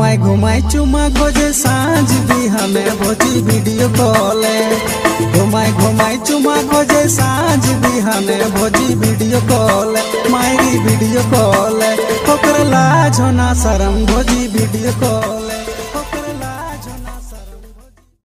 घुमाई घुमाई चुमा खोजे सांझ बिहाने भोजी वीडियो कॉले। घुमाई घुमाई चुमा खोजे सांझ बिहाने भोजी वीडियो कॉल मायरी वीडियो कॉल ओकर लाज होना शरम भोजी वीडियो कॉल।